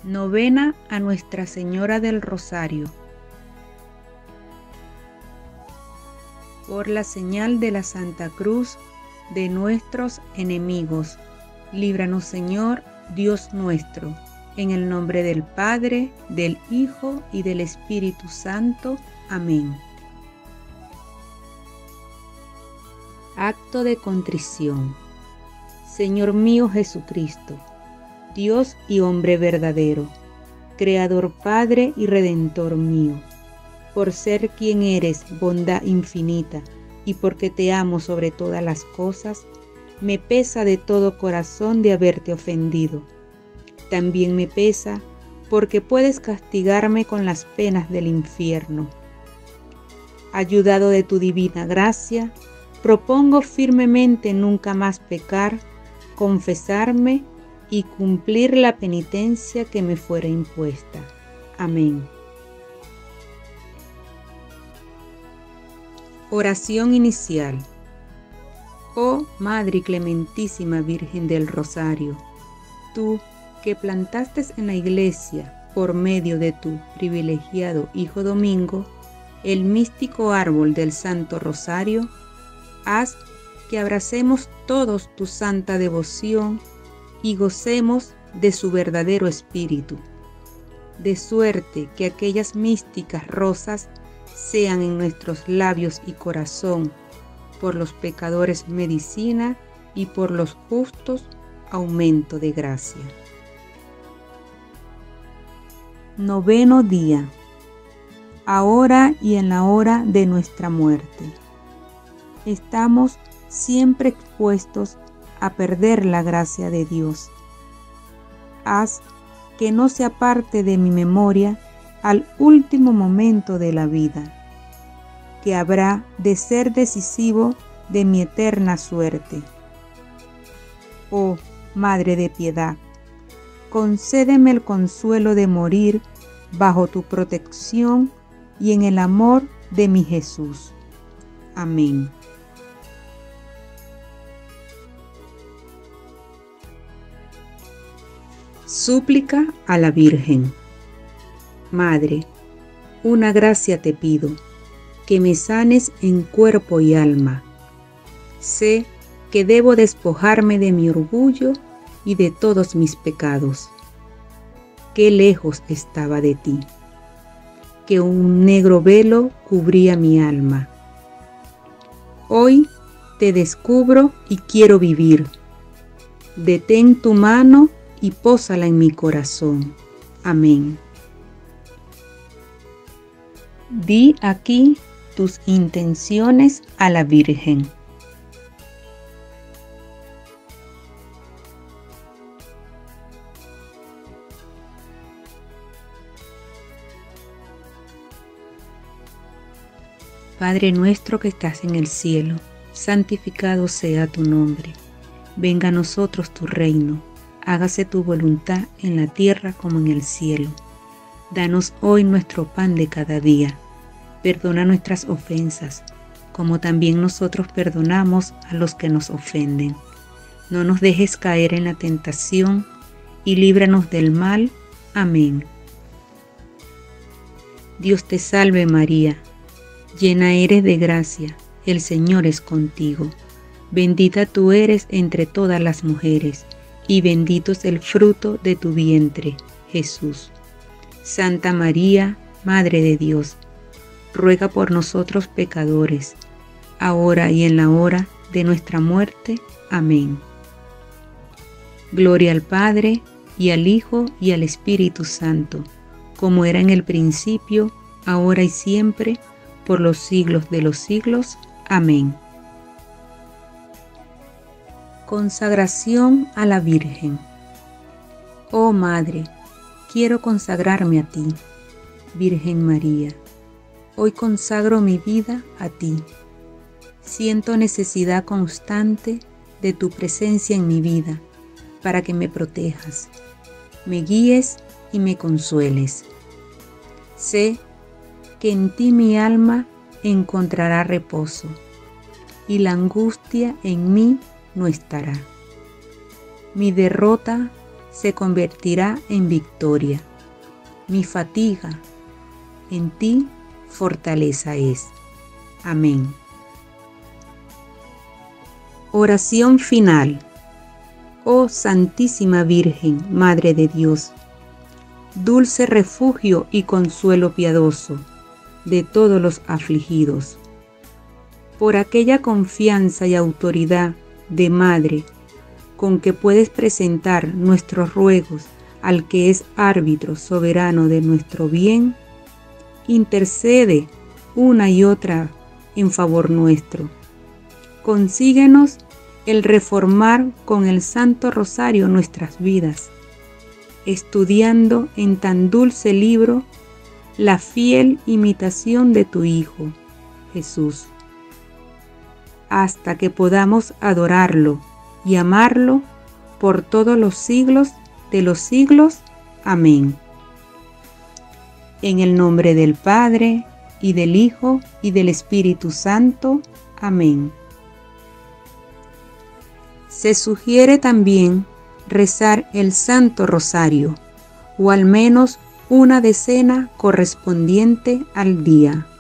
Novena a Nuestra Señora del Rosario. Por la señal de la Santa Cruz de nuestros enemigos, líbranos, Señor, Dios nuestro, en el nombre del Padre, del Hijo y del Espíritu Santo. Amén. Acto de contrición. Señor mío Jesucristo, Dios y hombre verdadero, Creador, Padre y Redentor mío, por ser quien eres, bondad infinita, y porque te amo sobre todas las cosas, me pesa de todo corazón de haberte ofendido. También me pesa porque puedes castigarme con las penas del infierno. Ayudado de tu divina gracia, propongo firmemente nunca más pecar, confesarme y cumplir la penitencia que me fuera impuesta. Amén. Oración inicial. Oh Madre Clementísima Virgen del Rosario, tú que plantaste en la Iglesia, por medio de tu privilegiado Hijo Domingo, el místico árbol del Santo Rosario, haz que abracemos todos tu santa devoción y gocemos de su verdadero espíritu, de suerte que aquellas místicas rosas sean en nuestros labios y corazón, por los pecadores medicina y por los justos aumento de gracia. Noveno día. Ahora y en la hora de nuestra muerte. Estamos siempre expuestos a perder la gracia de Dios. Haz que no se aparte de mi memoria al último momento de la vida, que habrá de ser decisivo de mi eterna suerte. Oh Madre de piedad, concédeme el consuelo de morir bajo tu protección y en el amor de mi Jesús. Amén. Súplica a la Virgen. Madre, una gracia te pido, que me sanes en cuerpo y alma. Sé que debo despojarme de mi orgullo y de todos mis pecados. Qué lejos estaba de ti, que un negro velo cubría mi alma. Hoy te descubro y quiero vivir. Detén tu mano y pósala en mi corazón. Amén. Di aquí tus intenciones a la Virgen. Padre nuestro que estás en el cielo, santificado sea tu nombre. Venga a nosotros tu reino. Hágase tu voluntad en la tierra como en el cielo. Danos hoy nuestro pan de cada día. Perdona nuestras ofensas, como también nosotros perdonamos a los que nos ofenden. No nos dejes caer en la tentación y líbranos del mal. Amén. Dios te salve María, llena eres de gracia, el Señor es contigo. Bendita tú eres entre todas las mujeres, y bendito es el fruto de tu vientre, Jesús. Santa María, Madre de Dios, ruega por nosotros pecadores, ahora y en la hora de nuestra muerte. Amén. Gloria al Padre, y al Hijo, y al Espíritu Santo, como era en el principio, ahora y siempre, por los siglos de los siglos. Amén. Consagración a la Virgen. Oh Madre, quiero consagrarme a ti, Virgen María. Hoy consagro mi vida a ti. Siento necesidad constante de tu presencia en mi vida, para que me protejas, me guíes y me consueles. Sé que en ti mi alma encontrará reposo, y la angustia en mí no estará. Mi derrota se convertirá en victoria. Mi fatiga en ti fortaleza es. Amén. Oración final. Oh Santísima Virgen, Madre de Dios, dulce refugio y consuelo piadoso de todos los afligidos, por aquella confianza y autoridad de Madre con que puedes presentar nuestros ruegos al que es árbitro soberano de nuestro bien, intercede una y otra en favor nuestro. Consíguenos el reformar con el Santo Rosario nuestras vidas, estudiando en tan dulce libro la fiel imitación de tu Hijo, Jesús, hasta que podamos adorarlo y amarlo por todos los siglos de los siglos. Amén. En el nombre del Padre, y del Hijo, y del Espíritu Santo. Amén. Se sugiere también rezar el Santo Rosario, o al menos una decena correspondiente al día.